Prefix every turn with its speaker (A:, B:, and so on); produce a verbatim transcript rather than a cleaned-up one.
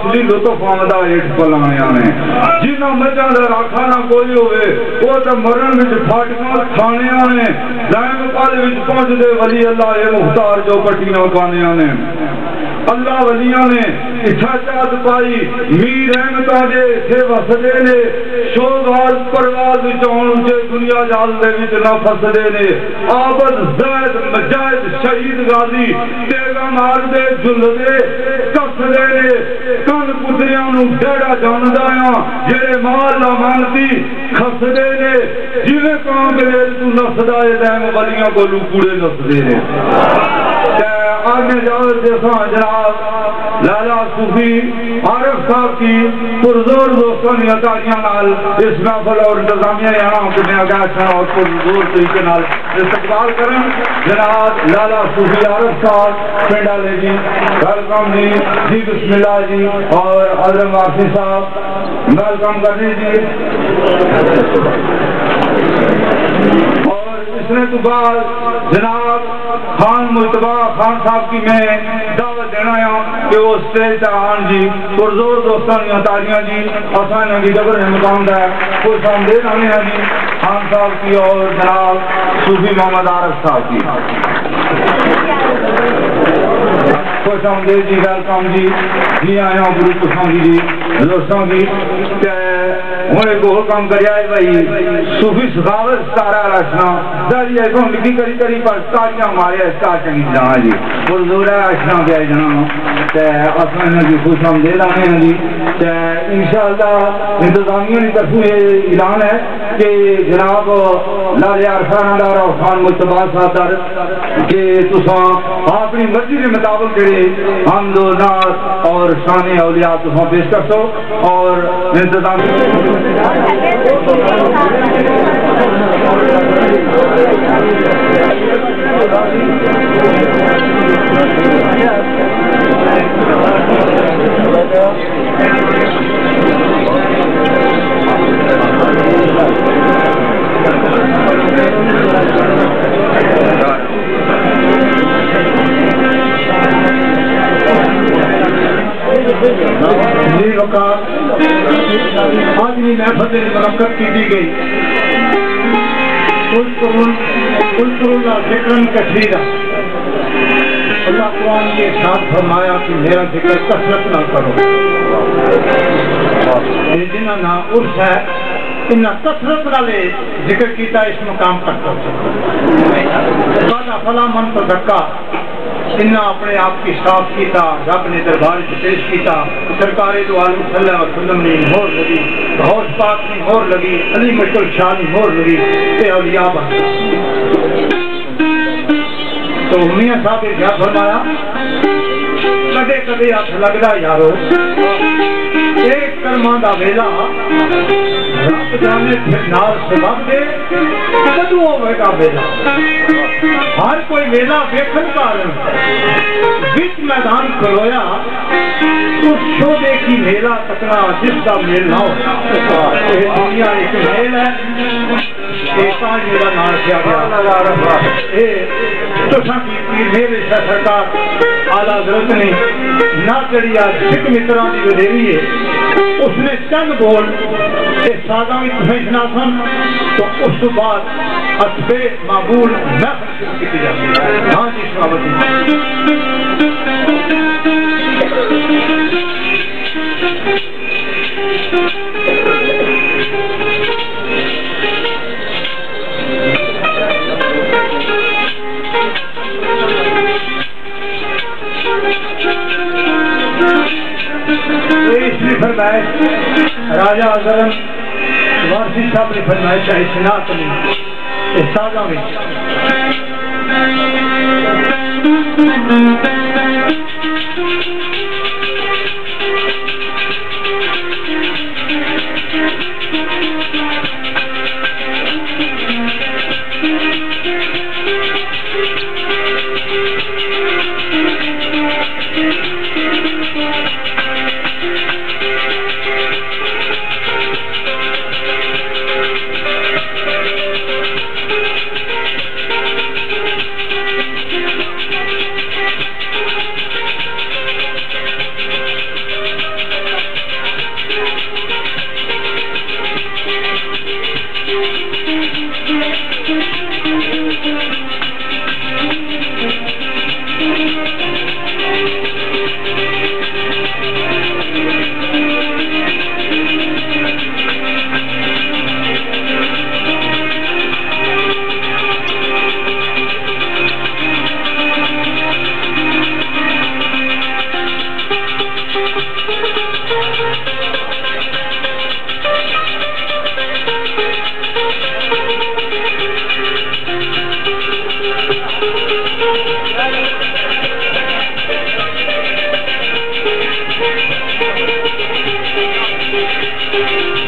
A: اصلی لطف آمدہ ایٹ پلانے آنے جنہ مجھا در آکھانا کوئی ہوئے وہ تا مرن وچ پھاٹکاں کھانے آنے دائم پالے وچ پہنچ دے ولی اللہ اے مختار جو پٹیاں کھانے آنے اللہ ولیاں نے اچھا چاہت پائی میر احمدہ دے تھے وسدے نے شوباز پرواز وچون اچھے دنیا جال دے وچ نہ فسدے نے آبد زید مجاہد شہید غازی تیگا مار دے جل دے کس دے نے کن پتریاں نو ڈیڑا جان دایا جڑے مال لا مانتی کھس دے نے جیویں کام گلے تو نسدائے دائم ولیاں کو لوکوڑے نس دے نے آگے جاؤ جیسا جناب لالا صوفی عارف صاحب کی پرزور دوستوں نے اتاریاں نال اس محفل اور انتظامیہ یہاں کنے اگیسن اور پرزور طریقے نال استقبال کریں جناب لالا صوفی عارف صاحب پینڈا لے جی ویلکم جی جی بسم اللہ جی اور عظم واقعی صاحب ویلکم کرنے جی اور اس نے تو بعد جناب خان مجتبہ خان صاحب کی میں دعوت دینا ہے کہ وہ سٹیج تا آن جی پرزور دوستان یا تاریاں جی آسان نگی ڈبر ہے مقام دا ہے کوئی سامدین آنے ہیں جی خان صاحب کی اور جناب صوفی محمد عارف صاحب کی کوئی سامدین جی ویلکم جی جی آئے ہوں پوری پسند جی دوستوں کی ہونے کو حکم کریائے بھائی صوفی سخاوت ستارہ رشنا داری ہے کون لکی کری کری پر ستاریاں ہمارے ستار چنگی جہاں جی پرزور ہے اشنا پہ آئی جنہوں تے آسمان کی خوش ہم دے لانے ہیں جی تے انشاءاللہ انتظامیہ نے طرف یہ اعلان ہے کہ جناب لال عرفان دار اور خان مجتبہ صاحب دار کہ تساں اپنی مرضی کے مطابق کرے حمد و نعت اور شان اولیاء تساں پیش کر سو اور انتظامیہ یہ وقت آج بھی محفل منعقد کی دی گئی قلت اللہ ذکرن کثیرہ اللہ قرآن کے ساتھ فرمایا کہ میرا ذکر کثرت نہ کرو یہ جنہ نہ عرص ہے انہا کثرت نہ لے ذکر کیتا اس مقام تک پہنچا فلا من تذکا انہا اپنے آپ کی صاف کیتا رب نے دربار سے پیش کیتا سرکار دو عالم صلی اللہ علیہ وسلم نے مہر لگی غوث پاک کی مہر لگی علی مشکل شاہ کی مہر لگی تے اولیاء بن تو میاں صاحب نے کیا فرمایا کدے کدے ہاتھ لگدا یارو ایک کلمہ دا ویلا رب جانے پھر نال سبب دے کدو ہوئے گا ویلا ہر کوئی ویلا ویکھن کارن وچ میدان کھلویا اس شعبے کی میلا تکنا جس کا میل نہ ہو یہ دنیا ایک میل ہے ایک آج میرا نام کیا گیا تو کی پیر میرے سرکار اعلیٰ حضرت نے نہ چڑیا سکھ متروں کی ودیری ہے اس نے چند بول اس سادہ میں تمہیں شناسن تو اس کے بعد اتبے معبول محفل شروع کی جاتی ہے ہاں جی شناوتی فرمائش راجہ اعظم وارسی صاحب نے فرمائش ہے سنات میں استاذہ میں
B: Thank you.